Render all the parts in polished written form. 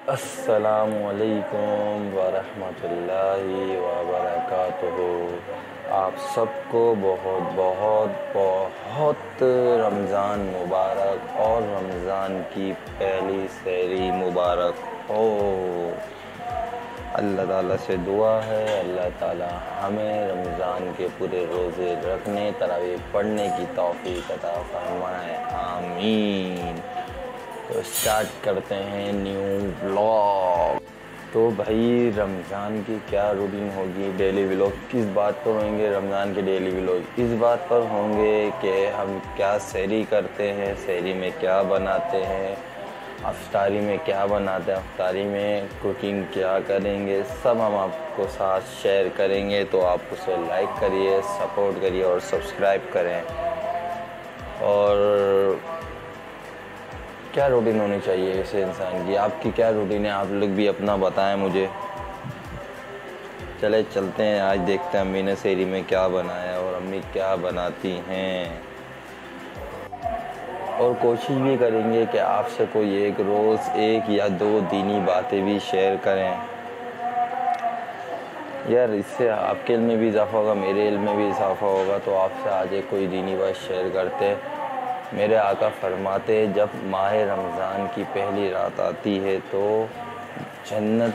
अस्सलामुअलैकुम वरहमतुल्लाहि वबरकातुहू। आप सबको बहुत बहुत बहुत रमज़ान मुबारक और रमज़ान की पहली सहरी मुबारक हो। अल्लाह ताला से दुआ है अल्लाह ताला हमें रमज़ान के पूरे रोज़े रखने तरावीह पढ़ने की तौफ़ीक़ अता फरमाए, आमीन। तो स्टार्ट करते हैं न्यू व्लॉग। तो भाई रमज़ान की क्या रूटीन होगी, डेली व्लॉग किस बात पर होंगे? रमज़ान के डेली व्लॉग इस बात पर होंगे कि हम क्या सहरी करते हैं, सहरी में क्या बनाते हैं, अफ्तारी में क्या बनाते हैं, अफ्तारी में कुकिंग क्या करेंगे, सब हम आपको साथ शेयर करेंगे। तो आप उसे लाइक करिए, सपोर्ट करिए और सब्सक्राइब करें। और क्या रूटीन होनी चाहिए ऐसे इंसान की? आपकी क्या रूटीन है? आप लोग भी अपना बताएं मुझे। चले चलते हैं, आज देखते हैं अम्मी ने सहरी में क्या बनाया और अम्मी क्या बनाती हैं। और कोशिश भी करेंगे कि आपसे कोई एक रोज़ एक या दो दीनी बातें भी शेयर करें यार। इससे आपके इल्म में भी इजाफ़ा होगा, मेरे इल्म में भी इजाफ़ा होगा। तो आपसे आज एक कोई दीनी बात शेयर करते। मेरे आका फरमाते जब माह रमज़ान की पहली रात आती है तो जन्नत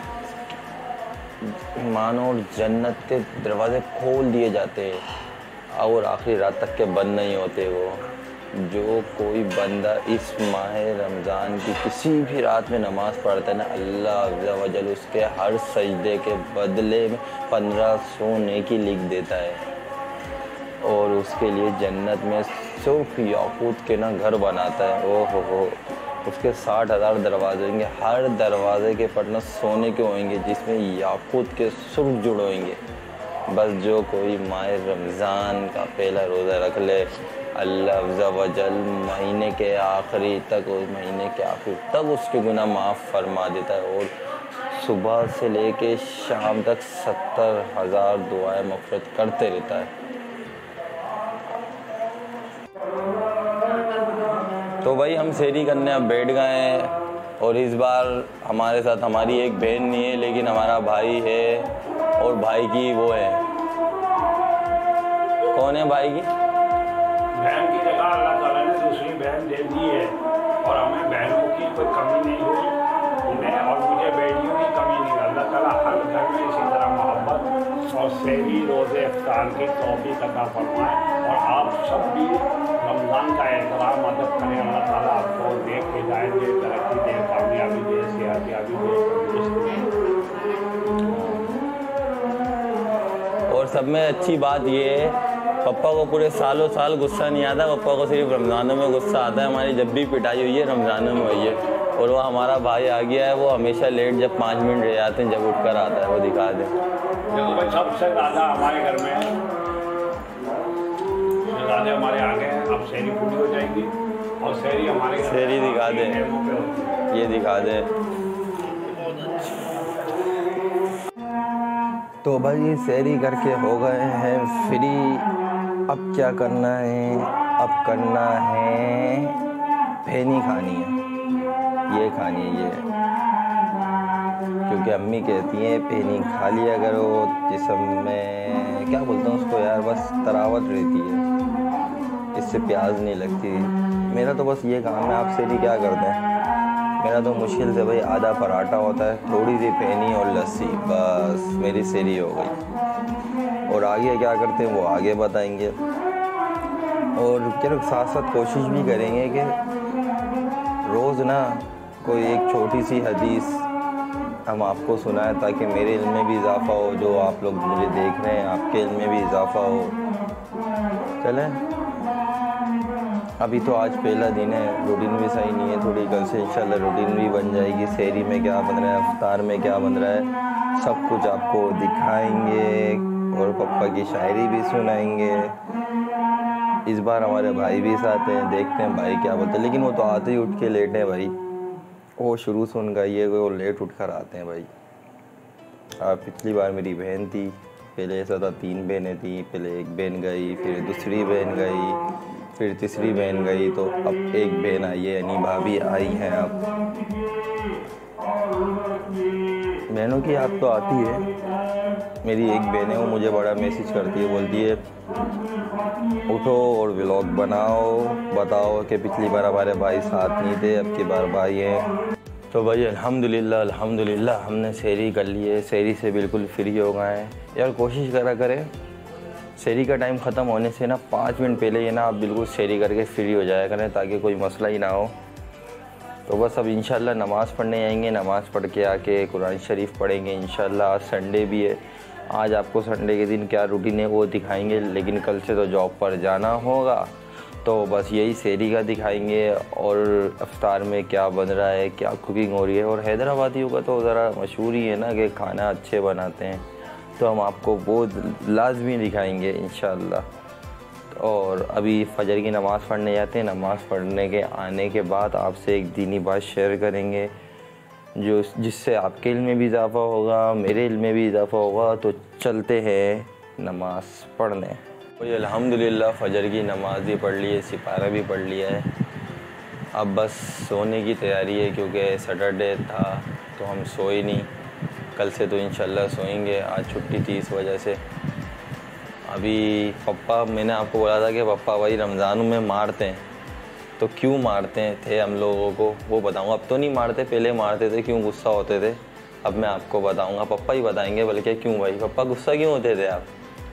मानो जन्नत के दरवाज़े खोल दिए जाते हैं और आखिरी रात तक के बंद नहीं होते। वो जो कोई बंदा इस माह रमज़ान की किसी भी रात में नमाज़ पढ़ता है ना, अल्लाह अज़्ज़ा वजल उसके हर सजदे के बदले में 1500 नेकी लिख देता है और उसके लिए जन्नत में सिर्फ याकूत के ना घर बनाता है। ओ हो, उसके 60,000 दरवाजे होंगे, हर दरवाजे के पटना सोने के होंगे जिसमें याकूत के सुर्ख जुड़े होंगे। बस जो कोई माह रमज़ान का पहला रोज़ा रख ले, अल्लाह अज़्ज़ा वजल महीने के आखिरी तक, उस महीने के आखिर तक उसके गुनाह माफ़ फरमा देता है और सुबह से लेके शाम तक 70,000 दुआएं मग़फ़िरत करते रहता है। तो भाई हम सहरी करने अब बैठ गए हैं और इस बार हमारे साथ हमारी एक बहन नहीं है लेकिन हमारा भाई है और भाई की वो है। कौन है भाई की? बहन की जगह अल्लाह ताला ने दूसरी बहन दे दी है और हमें बहनों की कोई कमी नहीं हुई, उन्हें और मुझे बेटियों की कमी नहीं। अल्लाह ताला हर घर में इसी तरह मोहब्बत और सहरी रोज़े इफ्तार की तौफीक अता फरमाए और आप सब भी रमज़ान का एहतराम अदब करें। अल्लाह ताला आपको देख हिदायत दे, तरक्की दे, कामयाबी दे, सेहतियाबी दे, तंदुरुस्ती दे। और सब में अच्छी बात ये है, पप्पा को पूरे सालों साल गुस्सा नहीं आता, पप्पा को सिर्फ रमज़ानों में गुस्सा आता है। हमारी जब भी पिटाई हुई है रमज़ानों में हुई है। और वो हमारा भाई आ गया है, वो हमेशा लेट जब 5 मिनट रह जाते हैं जब उठकर आता है। वो दिखा दें। देखो भाई सबसे ज़्यादा हमारे घर में ज़्यादा हमारे आगे हैं। अब सहरी पूरी हो जाएगी और सहरी हमारे सहरी दिखा दें, ये दिखा दें। तो भाई सहरी करके हो गए हैं फ्री। अब क्या करना है? अब करना है फेनी खानी है, ये खानी है ये, क्योंकि अम्मी कहती हैं फेनी खा लिया करो, जिस्म में क्या बोलते हैं उसको यार, बस तरावत रहती है, इससे प्याज नहीं लगती। मेरा तो बस ये काम है। आप सहरी क्या करते हैं? मेरा तो मुश्किल से भाई आधा पराठा होता है, थोड़ी सी फेनी और लस्सी, बस मेरी सहरी हो गई। और आगे क्या करते हैं वो आगे बताएंगे। और क्या साथ साथ कोशिश भी करेंगे कि रोज़ ना कोई एक छोटी सी हदीस हम आपको सुनाएं ताकि मेरे इल्म में भी इजाफ़ा हो, जो आप लोग मुझे देख रहे हैं आपके इल्म में भी इजाफ़ा हो। चलें, अभी तो आज पहला दिन है, रूटीन भी सही नहीं है थोड़ी, कल से इंशाल्लाह रूटीन भी बन जाएगी। सहरी में क्या बन रहा है, अफ्तार में क्या बन रहा है, सब कुछ आपको दिखाएंगे और पप्पा की शायरी भी सुनाएंगे। इस बार हमारे भाई भी साथ हैं, देखते हैं भाई क्या बोलते हैं। लेकिन वो तो आते ही उठ के लेट है भाई, वो शुरू से उनका ये वो लेट उठ कर आते हैं भाई। पिछली बार मेरी बहन थी, पहले ऐसा था 3 बहनें थी, पहले एक बहन गई, फिर दूसरी बहन गई, फिर तीसरी बहन गई, तो अब एक बहन आई है, यानी भाभी आई हैं अब। बहनों की याद तो आती है। मेरी एक बहन है, वो मुझे बड़ा मैसेज करती है, बोलती है उठो और व्लॉग बनाओ, बताओ कि पिछली बार हमारे भाई साथ नहीं थे, अब की बार भाई हैं। तो भाई अल्हम्दुलिल्लाह हमने सहरी कर ली है, सहरी से बिल्कुल फ्री हो गए हैं। यार कोशिश करा करें सहरी का टाइम ख़त्म होने से ना 5 मिनट पहले ये ना आप बिल्कुल सहरी करके फ्री हो जाया करें, ताकि कोई मसला ही ना हो। तो बस अब इंशाल्लाह नमाज़ पढ़ने आएंगे, नमाज़ पढ़ के आके कुरान शरीफ पढ़ेंगे इंशाल्लाह। आज संडे भी है, आज आपको संडे के दिन क्या रूटीन है वो दिखाएंगे, लेकिन कल से तो जॉब पर जाना होगा, तो बस यही सहरी का दिखाएंगे। और इफ्तार में क्या बन रहा है, क्या कुकिंग हो रही है। और हैदराबादियों का तो ज़रा मशहूर ही है ना कि खाना अच्छे बनाते हैं, तो हम आपको वो लाजमी दिखाएंगे इंशाल्लाह। और अभी फजर की नमाज़ पढ़ने जाते हैं, नमाज़ पढ़ने के आने के बाद आपसे एक दीनी बात शेयर करेंगे जो जिससे आपके इल्म में भी इजाफ़ा होगा, मेरे इल्म में भी इजाफ़ा होगा। तो चलते हैं नमाज़ पढ़ने। तो अल्हम्दुलिल्लाह फ़जर की नमाज़ भी पढ़ ली है, सिपारा भी पढ़ लिया है। अब बस सोने की तैयारी है, क्योंकि सैटरडे था तो हम सोए नहीं। कल से तो इंशाल्लाह सोएंगे, आज छुट्टी थी इस वजह से। अभी पापा, मैंने आपको बोला था कि पापा भाई रमज़ान में मारते हैं, तो क्यों मारते थे हम लोगों को वो बताऊंगा। अब तो नहीं मारते, पहले मारते थे, क्यों गुस्सा होते थे अब मैं आपको बताऊंगा। पापा ही बताएंगे बल्कि। क्यों भाई पापा गुस्सा क्यों होते थे आप?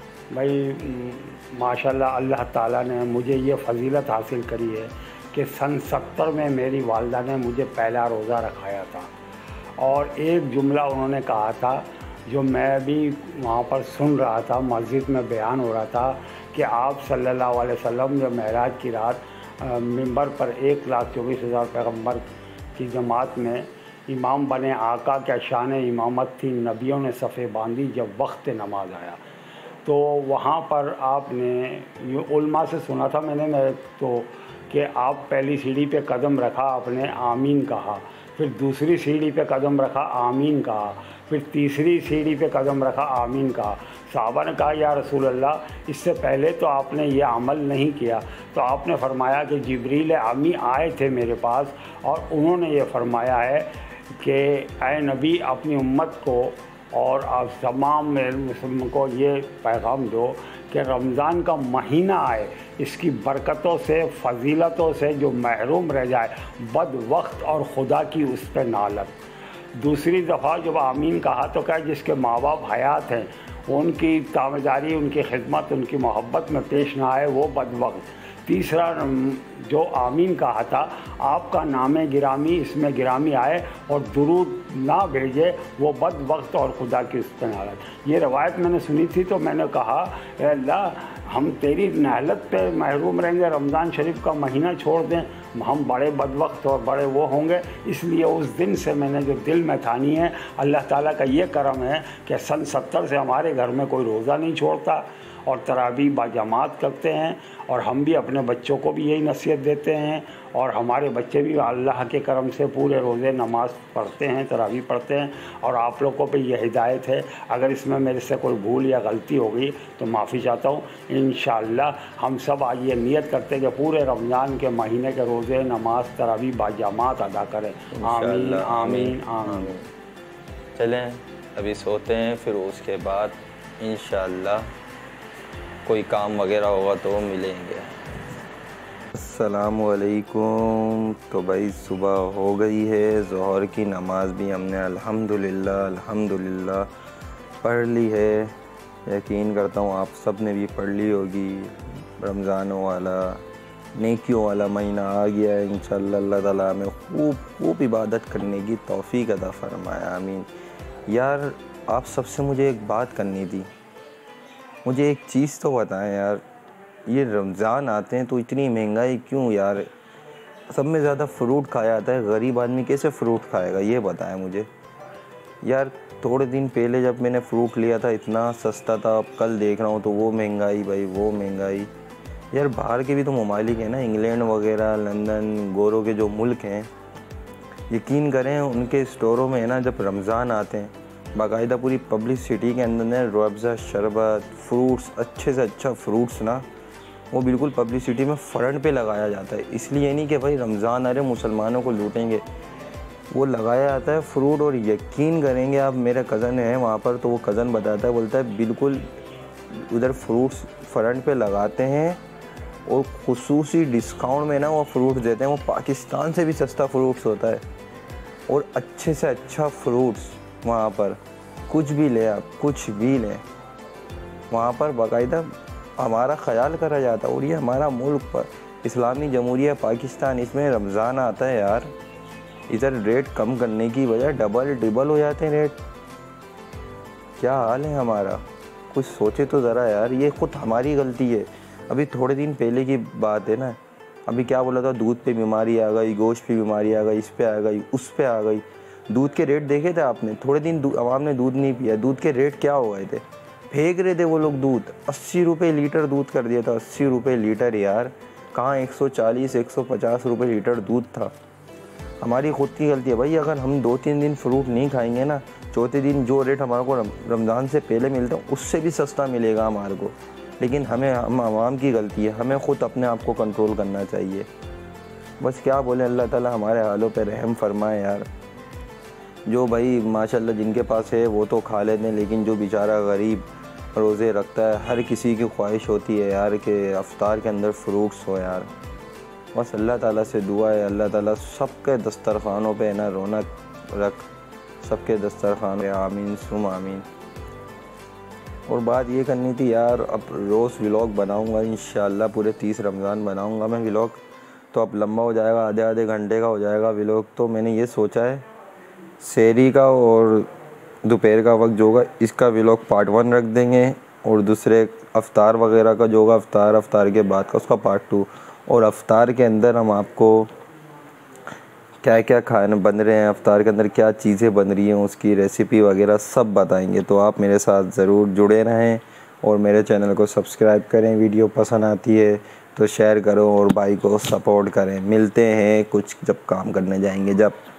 भाई माशाल्लाह अल्लाह ताला ने मुझे ये फ़जीलत हासिल करी है कि सन 70 में मेरी वालदा ने मुझे पहला रोज़ा रखाया था, और एक जुमला उन्होंने कहा था जो मैं भी वहाँ पर सुन रहा था, मस्जिद में बयान हो रहा था कि आप सल्लल्लाहु अलैहि वसल्लम जो महराज की रात मिंबर पर 1,24,000 पैगम्बर की जमात में इमाम बने, आका क्या शान इमामत थी, नबियों ने सफ़े बांधी जब वक्त नमाज आया। तो वहाँ पर आपने ये उल्मा से सुना था मैंने तो कि आप पहली सीढ़ी पे कदम रखा, आपने आमीन कहा, फिर दूसरी सीढ़ी पे कदम रखा, आमीन कहा, फिर तीसरी सीढ़ी पे कदम रखा, आमीन कहा। साहबा ने कहा या रसूल अल्लाह, इससे पहले तो आपने ये अमल नहीं किया। तो आपने फरमाया कि जिब्रील अमी आए थे मेरे पास और उन्होंने ये फरमाया है कि ऐ नबी अपनी उम्मत को और आप तमाम मुस्लिम को ये पैगाम दो कि रमज़ान का महीना आए, इसकी बरकतों से, फ़जीलतों से जो महरूम रह जाए, बद वक्त और खुदा की उस पर नालत। दूसरी दफ़ा जब आमीन कहा तो क्या जिसके माँ बाप हयात हैं उनकी ताबेदारी, उनकी खिदमत, उनकी मोहब्बत में पेश ना आए वो बद वक्त। तीसरा जो आमीन कहा था, आपका नाम गिरामी इसमें गिरामी आए और दुरूद ना भेजे वो बद वक्त और खुदा की उस पर नालत। ये रवायत मैंने सुनी थी तो मैंने कहा अल्लाह हम तेरी नालत पे महरूम रहेंगे, रमज़ान शरीफ का महीना छोड़ दें, हम बड़े बदवक्त और बड़े वो होंगे। इसलिए उस दिन से मैंने जो दिल में ठानी है, अल्लाह ताला का ये करम है कि सन 70 से हमारे घर में कोई रोज़ा नहीं छोड़ता और तरावी बाजमात करते हैं, और हम भी अपने बच्चों को भी यही नसीहत देते हैं, और हमारे बच्चे भी अल्लाह के करम से पूरे रोज़े नमाज़ पढ़ते हैं, तरावी पढ़ते हैं। और आप लोगों पे ये हिदायत है, अगर इसमें मेरे से कोई भूल या गलती हो गई तो माफ़ी चाहता हूँ। इंशाअल्लाह हम सब आज ये नियत करते हैं कि पूरे रमज़ान के महीने के रोज़े नमाज तरावी बाजमात अदा करें। आमीन आमीन आमीन। चलें अभी सोते हैं, फिर उसके बाद इंशाअल्लाह कोई काम वगैरह होगा तो मिलेंगे। अस्सलामुअलैकुम। तो भाई सुबह हो गई है, ज़ोहर की नमाज़ भी हमने अल्हम्दुलिल्लाह पढ़ ली है। यकीन करता हूँ आप सब ने भी पढ़ ली होगी। रमज़ानों वाला नेकियों वाला महीना आ गया है। इंशाअल्लाह अल्लाह ताला हमें खूब इबादत करने की तौफ़ीक अता फ़रमाया, आमीन। यार आप सबसे मुझे एक बात करनी थी, मुझे एक चीज़ तो बताएं यार, ये रमज़ान आते हैं तो इतनी महंगाई क्यों यार? सब में ज़्यादा फ़्रूट खाया जाता है, गरीब आदमी कैसे फ़्रूट खाएगा ये बताएं मुझे यार। थोड़े दिन पहले जब मैंने फ़्रूट लिया था इतना सस्ता था, अब कल देख रहा हूँ तो वो महंगाई भाई, वो महंगाई। यार बाहर के भी तो ममालिक हैं ना, इंग्लैंड वगैरह, लंदन, गोरों के जो मुल्क हैं, यकीन करें उनके स्टोरों में है ना, जब रमज़ान आते हैं बाकायदा पूरी पब्लिसिटी के अंदर ना रूअफ़ज़ा, शरबत, फ्रूट्स, अच्छे से अच्छा फ्रूट्स ना वो बिल्कुल पब्लिसिटी में फ़्रंट पे लगाया जाता है। इसलिए नहीं कि भाई रमज़ान आ रहे मुसलमानों को लूटेंगे, वो लगाया जाता है फ्रूट, और यकीन करेंगे आप, मेरा कज़न है वहाँ पर, तो वो कज़न बताता है, बोलता है बिल्कुल उधर फ्रूट्स फ्रंट पे लगाते हैं और खुसूसी डिस्काउंट में ना वो फ्रूट देते हैं। वो पाकिस्तान से भी सस्ता फ्रूट्स होता है और अच्छे से अच्छा फ्रूट्स वहाँ पर। कुछ भी ले आप, कुछ भी लें, वहाँ पर बाकायदा हमारा ख्याल करा जाता है। और ये हमारा मुल्क पर इस्लामी जमहूरिया पाकिस्तान, इसमें रमज़ान आता है यार, इधर रेट कम करने की बजाय डबल ट्रिबल हो जाते हैं रेट। क्या हाल है हमारा, कुछ सोचे तो ज़रा यार। ये खुद हमारी गलती है। अभी थोड़े दिन पहले की बात है ना, अभी क्या बोला था, दूध पे बीमारी आ गई, गोश्त पे बीमारी आ गई, इस पे आ गई, उस पे आ गई। दूध के रेट देखे थे आपने? थोड़े दिन आवाम ने दूध नहीं पिया, दूध के रेट क्या हो गए थे, फेंक रहे थे वो लोग दूध। 80 रुपये लीटर दूध कर दिया था, 80 रुपये लीटर यार। कहाँ 140 150 रुपये लीटर दूध था। हमारी खुद की गलती है भाई। अगर हम 2-3 दिन फ्रूट नहीं खाएंगे ना, चौथे दिन जो रेट हमारे को रमज़ान से पहले मिलता है उससे भी सस्ता मिलेगा हमारे को। लेकिन हम आवाम की गलती है, हमें ख़ुद अपने आप को कंट्रोल करना चाहिए। बस क्या बोले, अल्लाह ताला हमारे हालों पे रहम फरमाए यार। जो भाई माशाल्लाह जिनके पास है वो तो खा लेते हैं, लेकिन जो बेचारा गरीब रोज़े रखता है, हर किसी की ख्वाहिश होती है यार कि अफ्तार के अंदर फ्रूट्स हो यार। बस अल्लाह ताला से दुआ है, अल्लाह ताला सबके दस्तरखानों पे ना रौनक रख, सबके दस्तरखान पे आमीन सुम आमीन। और बात ये करनी थी यार, अब रोज़ व्लॉग बनाऊंगा इंशाअल्लाह, पूरे 30 रमज़ान बनाऊंगा मैं व्लॉग। तो अब लंबा हो जाएगा, आधे घंटे का हो जाएगा व्लॉग। तो मैंने ये सोचा है सहरी का और दोपहर का वक्त जो होगा इसका व्लॉग पार्ट 1 रख देंगे, और दूसरे अफ्तार वगैरह का जो होगा अफ्तार के बाद का उसका पार्ट 2। और अफ्तार के अंदर हम आपको क्या क्या खाने बन रहे हैं, अफ्तार के अंदर क्या चीज़ें बन रही हैं, उसकी रेसिपी वगैरह सब बताएंगे। तो आप मेरे साथ ज़रूर जुड़े रहें और मेरे चैनल को सब्सक्राइब करें। वीडियो पसंद आती है तो शेयर करो और भाई को सपोर्ट करें। मिलते हैं कुछ जब काम करने जाएंगे जब।